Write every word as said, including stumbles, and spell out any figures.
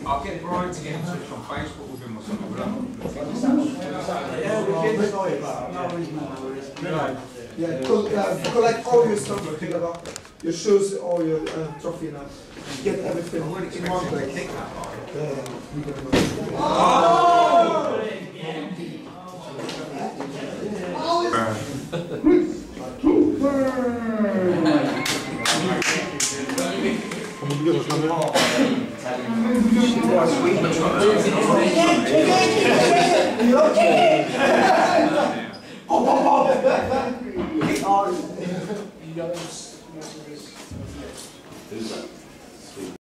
I'll get Brian to get in touch on Facebook with him or something. Yeah, co uh, collect all your stuff together, your shoes, all your uh, trophy now. Get everything in one place. Who's that?